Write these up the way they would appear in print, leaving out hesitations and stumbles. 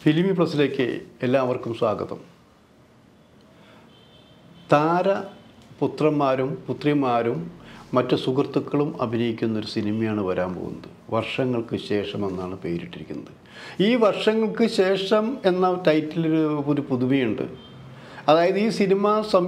ഫിലിമി പ്ലസിലേക്ക് എല്ലാവർക്കും സ്വാഗതം. താരപുത്രന്മാരും പുത്രിമാരും മറ്റ് സുഹൃത്തുക്കളും അഭിനയിക്കുന്നൊരു സിനിമയാണ് വരാൻ പോകുന്നത്. വർഷങ്ങൾക്ക് ശേഷമെന്നാണ് പേരിട്ടിരിക്കുന്നത്. ഈ വർഷങ്ങൾക്ക് ശേഷം എന്ന ടൈറ്റിലൊരു ഒരു പുതുമയുണ്ട്. അതായത് ഈ സിനിമ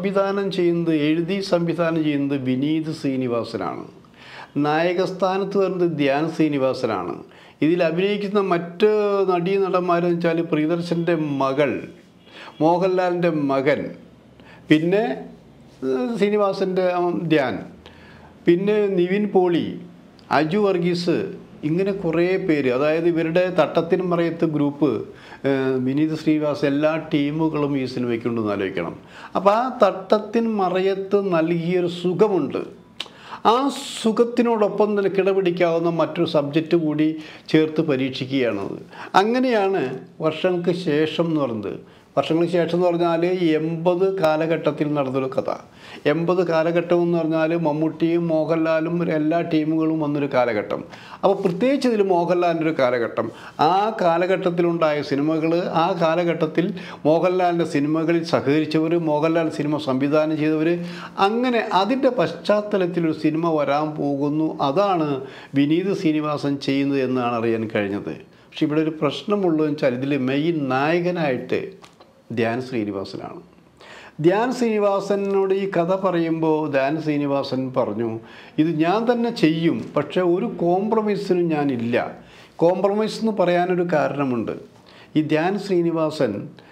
എഴുതി സംവിധാനം ചെയ്യുന്നത് വിനീത് ശ്രീനിവാസനാണ്. നായകസ്ഥാനത്ത് വരുന്നത് ധ്യാൻ ശ്രീനിവാസനാണ്. ഇതിൽ അഭിനയിക്കുന്ന മറ്റ് നടന്മാരെന്ന് വെച്ചാൽ പ്രിയദർശൻ്റെ മകൾ, മോഹൻലാലിൻ്റെ മകൻ, പിന്നെ ശ്രീനിവാസൻ്റെ ധ്യാൻ, പിന്നെ നിവിൻ പോളി, അജു വർഗീസ്, ഇങ്ങനെ കുറേ പേര്. അതായത് ഇവരുടെ തട്ടത്തിന് മറയത്ത് ഗ്രൂപ്പ്, വിനീത് ശ്രീനിവാസ്, എല്ലാ ടീമുകളും ഈ സിനിമയ്ക്കുണ്ടെന്ന് ആലോചിക്കണം. അപ്പോൾ ആ തട്ടത്തിന് മറയത്ത് നൽകിയൊരു സുഖമുണ്ട്. ആ സുഖത്തിനോടൊപ്പം തന്നെ കിടപിടിക്കാവുന്ന മറ്റൊരു സബ്ജക്റ്റ് കൂടി ചേർത്ത് പരീക്ഷിക്കുകയാണത്. അങ്ങനെയാണ് വർഷങ്ങൾക്ക് ശേഷം എന്ന് പറയുന്നത്. വർഷങ്ങൾക്ക് ശേഷം എന്ന് പറഞ്ഞാൽ 80 കാലഘട്ടത്തിൽ നടന്നൊരു കഥ. 80 കാലഘട്ടം എന്ന് പറഞ്ഞാൽ മമ്മൂട്ടിയും മോഹൻലാലും എല്ലാ ടീമുകളും വന്നൊരു കാലഘട്ടം. അപ്പോൾ പ്രത്യേകിച്ച് ഇതിൽ മോഹൻലാലിൻ്റെ ഒരു കാലഘട്ടം, ആ കാലഘട്ടത്തിലുണ്ടായ സിനിമകൾ, ആ കാലഘട്ടത്തിൽ മോഹൻലാലിൻ്റെ സിനിമകളിൽ സഹകരിച്ചവർ, മോഹൻലാൽ സിനിമ സംവിധാനം ചെയ്തവർ, അങ്ങനെ അതിൻ്റെ പശ്ചാത്തലത്തിലൊരു സിനിമ വരാൻ പോകുന്നു. അതാണ് വിനീത് ശ്രീനിവാസൻ ചെയ്യുന്നത് എന്നാണ് അറിയാൻ കഴിഞ്ഞത്. പക്ഷെ ഇവിടെ ഒരു പ്രശ്നമുള്ളതെന്ന് വെച്ചാൽ ഇതിൽ മെയിൻ നായകനായിട്ട് ധ്യാൻ ശ്രീനിവാസനാണ്. ധ്യാൻ ശ്രീനിവാസനോട് ഈ കഥ പറയുമ്പോൾ ധ്യാൻ ശ്രീനിവാസൻ പറഞ്ഞു, ഇത് ഞാൻ തന്നെ ചെയ്യും, പക്ഷേ ഒരു കോംപ്രമൈസിനും ഞാനില്ല. കോംപ്രമൈസ് എന്ന് പറയാനൊരു കാരണമുണ്ട്. ഈ ധ്യാൻ ശ്രീനിവാസൻ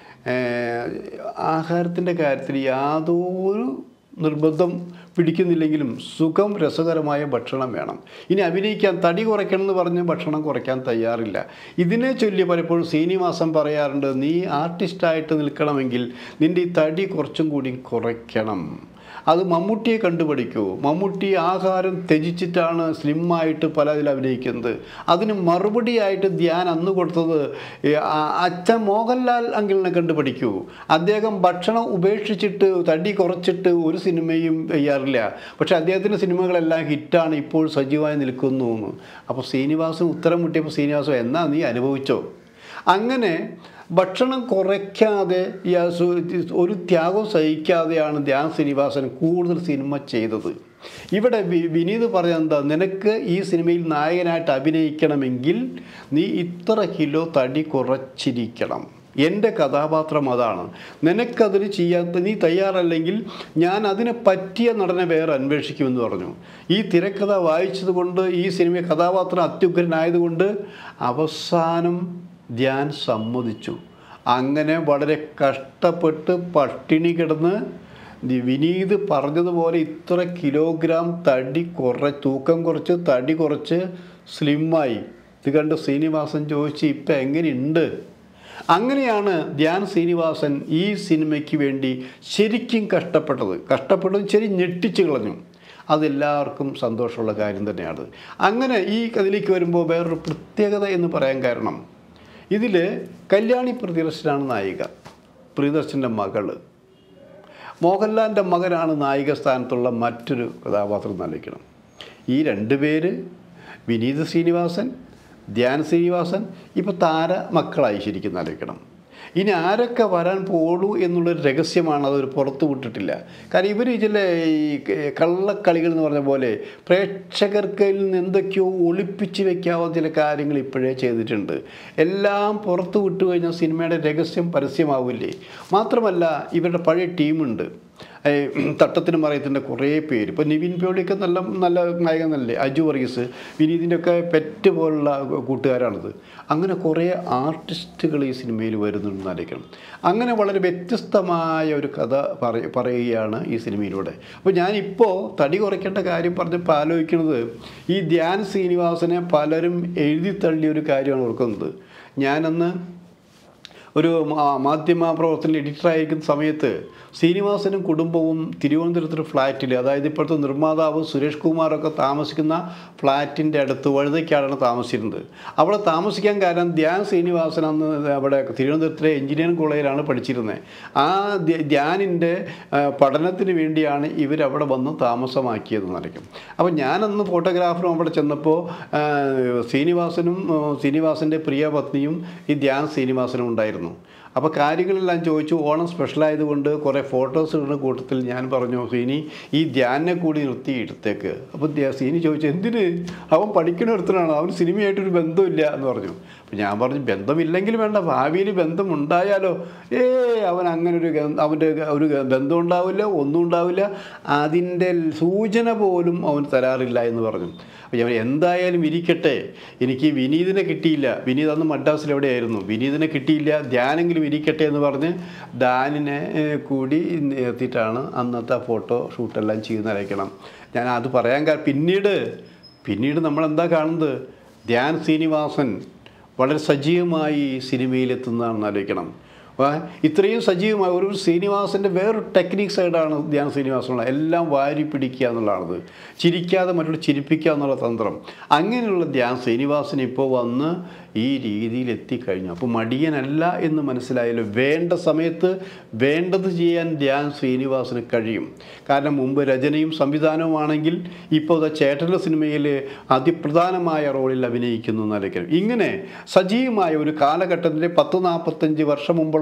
ആഹാരത്തിൻ്റെ കാര്യത്തിൽ യാതൊരു നിർബന്ധം പിടിക്കുന്നില്ലെങ്കിലും സുഖം രസകരമായ ഭക്ഷണം വേണം. ഇനി അഭിനയിക്കാൻ തടി കുറയ്ക്കണം എന്ന് പറഞ്ഞ് ഭക്ഷണം കുറയ്ക്കാൻ തയ്യാറില്ല. ഇതിനെ ചൊല്ലി പലപ്പോഴും ശ്രീനിവാസൻ പറയാറുണ്ട്, നീ ആർട്ടിസ്റ്റായിട്ട് നിൽക്കണമെങ്കിൽ നിൻ്റെ ഈ തടി കുറച്ചും കൂടി കുറയ്ക്കണം. അത് മമ്മൂട്ടിയെ കണ്ടുപഠിക്കൂ. മമ്മൂട്ടി ആഹാരം ത്യജിച്ചിട്ടാണ് സ്ലിമ്മായിട്ട് പലതിൽ അഭിനയിക്കുന്നത്. അതിന് മറുപടിയായിട്ട് ധ്യാൻ അന്ന് കൊടുത്തത് അച്ഛൻ മോഹൻലാൽ അങ്കിളിനെ കണ്ടുപഠിക്കൂ. അദ്ദേഹം ഭക്ഷണം ഉപേക്ഷിച്ചിട്ട് തടി കുറച്ചിട്ട് ഒരു സിനിമയും ചെയ്യാറില്ല, പക്ഷേ അദ്ദേഹത്തിൻ്റെ സിനിമകളെല്ലാം ഹിറ്റാണ്, ഇപ്പോൾ സജീവമായി നിൽക്കുന്നു എന്ന്. അപ്പോൾ ശ്രീനിവാസൻ ഉത്തരം മുട്ടിയപ്പോൾ ശ്രീനിവാസൻ എന്നാ നീ അനുഭവിച്ചോ. അങ്ങനെ ഭക്ഷണം കുറയ്ക്കാതെ ഒരു ത്യാഗം സഹിക്കാതെയാണ് ധ്യാൻ ശ്രീനിവാസൻ കൂടുതൽ സിനിമ ചെയ്തത്. ഇവിടെ വിനീത് പറഞ്ഞെന്താ, നിനക്ക് ഈ സിനിമയിൽ നായകനായിട്ട് അഭിനയിക്കണമെങ്കിൽ നീ ഇത്ര കിലോ തടി കുറച്ചിരിക്കണം. എൻ്റെ കഥാപാത്രം അതാണ്. നിനക്കതിന് ചെയ്യാത്ത നീ തയ്യാറല്ലെങ്കിൽ ഞാൻ അതിനെ പറ്റിയ നടനെ വേറെ അന്വേഷിക്കുമെന്ന് പറഞ്ഞു. ഈ തിരക്കഥ വായിച്ചത് കൊണ്ട്, ഈ സിനിമ കഥാപാത്രം അത്യുഗ്രനായതുകൊണ്ട് അവസാനം ധ്യാൻ സമ്മതിച്ചു. അങ്ങനെ വളരെ കഷ്ടപ്പെട്ട് പട്ടിണി കിടന്ന് വിനീത് പറഞ്ഞതുപോലെ ഇത്ര കിലോഗ്രാം തൂക്കം കുറച്ച് തടി കുറച്ച് സ്ലിമ്മായി. ഇത് കണ്ട് ശ്രീനിവാസൻ ചോദിച്ച് ഇപ്പം എങ്ങനെയുണ്ട്? അങ്ങനെയാണ് ധ്യാൻ ശ്രീനിവാസൻ ഈ സിനിമയ്ക്ക് വേണ്ടി ശരിക്കും കഷ്ടപ്പെട്ടതും ശരി ഞെട്ടിച്ച് കളഞ്ഞു. അതെല്ലാവർക്കും സന്തോഷമുള്ള കാര്യം തന്നെയാണ്. അങ്ങനെ ഈ കഥയിലേക്ക് വരുമ്പോൾ വേറൊരു പ്രത്യേകത എന്ന് പറയാൻ കാരണം, ഇതിൽ കല്യാണി പ്രിയദർശനാണ് നായിക, പ്രിയദർശൻ്റെ മകൾ. മോഹൻലാലിൻ്റെ മകനാണ് നായിക സ്ഥാനത്തുള്ള മറ്റൊരു കഥാപാത്രം നൽകണം. ഈ രണ്ടുപേര് വിനീത് ശ്രീനിവാസൻ, ധ്യാൻ ശ്രീനിവാസൻ ഇപ്പോൾ മക്കളായി ശരിക്കും നൽകണം. ഇനി ആരൊക്കെ വരാൻ പോളൂ എന്നുള്ളൊരു രഹസ്യമാണ്, അതൊരു പുറത്തു വിട്ടിട്ടില്ല. കാരണം ഇവർ ചില ഈ കള്ളക്കളികൾ എന്ന് പറഞ്ഞ പോലെ പ്രേക്ഷകർക്ക് നിന്ന് എന്തൊക്കെയോ ഒളിപ്പിച്ച് വെക്കാവുന്ന ചില കാര്യങ്ങൾ ഇപ്പോഴേ ചെയ്തിട്ടുണ്ട്. എല്ലാം പുറത്തു വിട്ടു കഴിഞ്ഞാൽ സിനിമയുടെ രഹസ്യം പരസ്യമാവില്ലേ. മാത്രമല്ല ഇവരുടെ പഴയ ടീമുണ്ട്, തട്ടത്തിന് മറയത്തിൻ്റെ കുറേ പേര്. ഇപ്പോൾ നിവിൻ പോളിയൊക്കെ നല്ല നായകനല്ലേ, അജു വർഗീസ്, വിനീതിൻ്റെ ഒക്കെ പെറ്റ് പോലുള്ള കൂട്ടുകാരാണിത്. അങ്ങനെ കുറേ ആർട്ടിസ്റ്റുകൾ ഈ സിനിമയിൽ വരുന്നുണ്ടെന്നായിരിക്കണം. അങ്ങനെ വളരെ വ്യത്യസ്തമായ ഒരു കഥ പറയുകയാണ് ഈ സിനിമയിലൂടെ. അപ്പോൾ ഞാനിപ്പോൾ തടി കുറയ്ക്കേണ്ട കാര്യം പറഞ്ഞപ്പോൾ ആലോചിക്കുന്നത്, ഈ ധ്യാൻ ശ്രീനിവാസനെ പലരും എഴുതി തള്ളിയൊരു കാര്യമാണ് ഓർക്കുന്നത്. ഞാനന്ന് ഒരു മാധ്യമ പ്രവർത്തന എഡിറ്ററായിരിക്കുന്ന സമയത്ത് ശ്രീനിവാസനും കുടുംബവും തിരുവനന്തപുരത്തൊരു ഫ്ലാറ്റിൽ, അതായത് ഇപ്പോഴത്തെ നിർമ്മാതാവ് സുരേഷ് കുമാറൊക്കെ താമസിക്കുന്ന ഫ്ലാറ്റിൻ്റെ അടുത്ത് വഴുതയ്ക്കാടാണ് താമസിച്ചിരുന്നത്. അവിടെ താമസിക്കാൻ കാരണം ധ്യാൻ ശ്രീനിവാസൻ അന്ന് അവിടെ തിരുവനന്തപുരത്തിലെ എഞ്ചിനീയറിംഗ് കോളേജിലാണ് പഠിച്ചിരുന്നത്. ആ ധ്യാനിൻ്റെ പഠനത്തിന് വേണ്ടിയാണ് ഇവരവിടെ വന്ന് താമസമാക്കിയതെന്ന് അറിയിക്കും. അപ്പോൾ ഞാനന്ന് ഫോട്ടോഗ്രാഫറും അവിടെ ചെന്നപ്പോൾ ശ്രീനിവാസൻ്റെ പ്രിയ പത്നിയും ഈ ധ്യാൻ ശ്രീനിവാസനും ഉണ്ടായിരുന്നു. അപ്പോൾ കാര്യങ്ങളെല്ലാം ചോദിച്ചു. ഓണം സ്പെഷ്യലായതുകൊണ്ട് കുറേ ഫോട്ടോസ് ഇടുന്ന കൂട്ടത്തിൽ ഞാൻ പറഞ്ഞു, ശ്രീനി ഈ ധ്യാനെ കൂടി നിർത്തി എടുത്തേക്ക്. അപ്പോൾ ശ്രീനി ചോദിച്ചു, എന്തിന്? അവൻ പഠിക്കണൊരുത്തനാണ്, അവൻ സിനിമയായിട്ടൊരു ബന്ധമില്ല എന്ന് പറഞ്ഞു. അപ്പോൾ ഞാൻ പറഞ്ഞു, ബന്ധമില്ലെങ്കിൽ വേണ്ട, ഭാവിയിൽ ബന്ധം ഉണ്ടായാലോ? അവൻ അങ്ങനെ അവൻ്റെ ഒരു ബന്ധം ഉണ്ടാവില്ല, ഒന്നും ഉണ്ടാവില്ല, അതിൻ്റെ സൂചന പോലും അവൻ തരാറില്ല എന്ന് പറഞ്ഞു. അപ്പോൾ ഞാൻ എന്തായാലും ഇരിക്കട്ടെ, എനിക്ക് വിനീതിനെ കിട്ടിയില്ല, വിനീത് അന്ന് മദ്രാസിൽ എവിടെയായിരുന്നു, വിനീതിനെ കിട്ടിയില്ല, ധ്യാനെങ്കിലും ഇരിക്കട്ടെ എന്ന് പറഞ്ഞ് ധ്യാനിനെ കൂടി എത്തിയിട്ടാണ് അന്നത്തെ ഫോട്ടോ ഷൂട്ടെല്ലാം ചെയ്യുന്നതായിരിക്കണം. ഞാൻ അത് പറയാൻ പിന്നീട് നമ്മളെന്താ കാണുന്നത്? ധ്യാൻ ശ്രീനിവാസൻ വളരെ സജീവമായി സിനിമയിലെത്തുന്നതാണെന്ന് ആലോചിക്കണം. ഇത്രയും സജീവമായ ഒരു ശ്രീനിവാസൻ്റെ വേറൊരു ടെക്നിക് സൈഡാണ് ധ്യാൻ ശ്രീനിവാസനുള്ള. എല്ലാം വാരി പിടിക്കുക എന്നുള്ളതാണത്, ചിരിക്കാതെ മറ്റുള്ള ചിരിപ്പിക്കുക എന്നുള്ള തന്ത്രം. അങ്ങനെയുള്ള ധ്യാൻ ശ്രീനിവാസൻ ഇപ്പോൾ വന്ന് ഈ രീതിയിൽ എത്തിക്കഴിഞ്ഞു. അപ്പോൾ മടിയനല്ല എന്ന് മനസ്സിലായല്ലോ. വേണ്ട സമയത്ത് വേണ്ടത് ചെയ്യാൻ ധ്യാൻ ശ്രീനിവാസന് കഴിയും. കാരണം മുമ്പ് രചനയും സംവിധാനവുമാണെങ്കിൽ ഇപ്പോൾ ചേട്ടൻ്റെ സിനിമയിൽ അതിപ്രധാനമായ റോളിൽ അഭിനയിക്കുന്നു എന്നായിരിക്കും. ഇങ്ങനെ സജീവമായ ഒരു കാലഘട്ടത്തിൻ്റെ 40-45 വർഷം മുമ്പുള്ള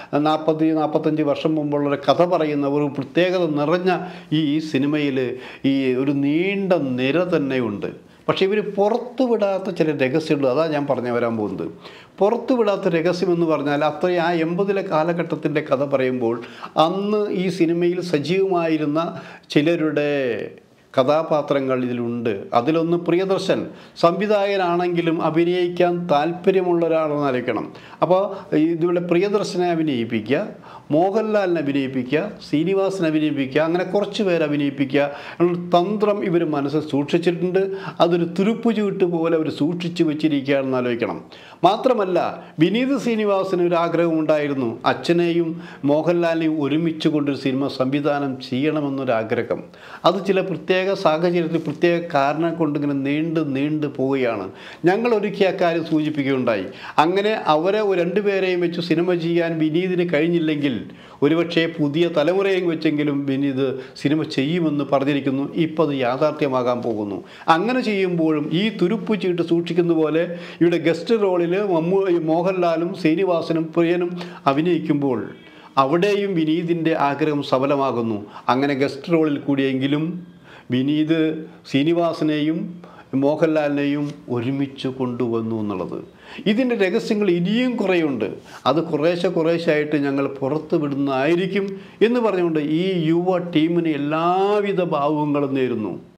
40-45 വർഷം മുമ്പുള്ള ഒരു കഥ പറയുന്ന ഒരു പ്രത്യേകത നിറഞ്ഞ ഈ സിനിമയിൽ ഈ ഒരു നീണ്ട നിര തന്നെയുണ്ട്. പക്ഷേ ഇവർ പുറത്തുവിടാത്ത ചില രഹസ്യമുണ്ട്. അതാണ് ഞാൻ പറഞ്ഞു വരാൻ പോകുന്നത്. പുറത്തുവിടാത്ത രഹസ്യമെന്ന് പറഞ്ഞാൽ അത്രയും ആ 80-ലെ കാലഘട്ടത്തിൻ്റെ കഥ പറയുമ്പോൾ അന്ന് ഈ സിനിമയിൽ സജീവമായിരുന്ന ചിലരുടെ കഥാപാത്രങ്ങൾ ഇതിലുണ്ട്. അതിലൊന്ന് പ്രിയദർശൻ സംവിധായകനാണെങ്കിലും അഭിനയിക്കാൻ താല്പര്യമുള്ള ഒരാളെന്നായിരിക്കണം. അപ്പോൾ ഇതിവിടെ പ്രിയദർശനെ അഭിനയിപ്പിക്കുക, മോഹൻലാലിനെ അഭിനയിപ്പിക്കുക, ശ്രീനിവാസനെ അഭിനയിപ്പിക്കുക, അങ്ങനെ കുറച്ച് പേര് അഭിനയിപ്പിക്കുക എന്നുള്ള തന്ത്രം ഇവർ മനസ്സിൽ സൂക്ഷിച്ചിട്ടുണ്ട്. അതൊരു തുരുപ്പ് ചീട്ട് പോലെ അവർ സൂക്ഷിച്ചു വെച്ചിരിക്കുകയാണെന്ന് ആലോചിക്കണം. മാത്രമല്ല, വിനീത് ശ്രീനിവാസന് ഒരു ആഗ്രഹമുണ്ടായിരുന്നു, അച്ഛനെയും മോഹൻലാലിനെയും ഒരുമിച്ച് കൊണ്ടൊരു സിനിമ സംവിധാനം ചെയ്യണമെന്നൊരാഗ്രഹം. അത് ചില പ്രത്യേക സാഹചര്യത്തിൽ പ്രത്യേക കാരണം കൊണ്ടിങ്ങനെ നീണ്ടു പോവുകയാണ്. ഞങ്ങൾ ഒരുക്കിയ കാര്യം സൂചിപ്പിക്കുകയുണ്ടായി. അങ്ങനെ അവരെ രണ്ടുപേരെയും വെച്ച് സിനിമ ചെയ്യാൻ വിനീതിന് കഴിഞ്ഞില്ലെങ്കിൽ ഒരുപക്ഷെ പുതിയ തലമുറയും വെച്ചെങ്കിലും വിനീത് സിനിമ ചെയ്യുമെന്ന് പറഞ്ഞിരിക്കുന്നു. ഇപ്പോൾ അത് യാഥാർത്ഥ്യമാകാൻ പോകുന്നു. അങ്ങനെ ചെയ്യുമ്പോഴും ഈ തുരുപ്പ് ചീട്ട് സൂക്ഷിക്കുന്ന പോലെ ഇവിടെ ഗസ്റ്റ് റോളിൽ മോഹൻലാലും ശ്രീനിവാസനും പ്രിയനും അഭിനയിക്കുമ്പോൾ അവിടെയും വിനീതിൻ്റെ ആഗ്രഹം സഫലമാകുന്നു. അങ്ങനെ ഗസ്റ്റ് റോളിൽ കൂടിയെങ്കിലും വിനീത് ശ്രീനിവാസനെയും മോഹൻലാലിനെയും ഒരുമിച്ച് കൊണ്ടുവന്നു എന്നുള്ളത്. ഇതിൻ്റെ രഹസ്യങ്ങൾ ഇനിയും കുറേയുണ്ട്. അത് കുറേശ്ശായിട്ട് ഞങ്ങൾ പുറത്തു വിടുന്നതായിരിക്കും എന്ന് പറഞ്ഞുകൊണ്ട് ഈ യുവ ടീമിന് എല്ലാവിധ ഭാവുകങ്ങളും നേരുന്നു.